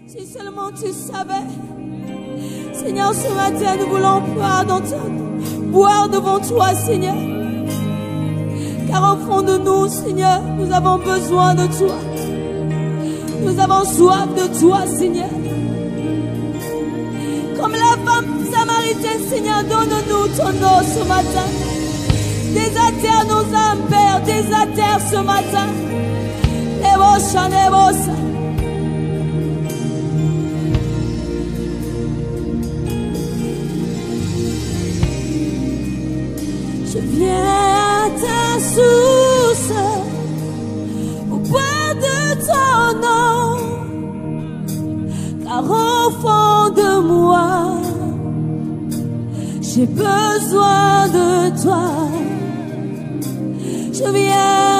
Si seulement tu savais. Seigneur, ce matin, nous voulons boire devant toi, Seigneur. Car au fond de nous, Seigneur, nous avons besoin de toi. Nous avons soif de toi, Seigneur. Comme la femme samaritaine, Seigneur, donne-nous ton eau ce matin. Désaltère nos âmes, Père, désaltère ce matin. Nebosha, nebosha. Je viens à ta source pour boire de ton eau, car au fond de moi, j'ai besoin de toi. Je viens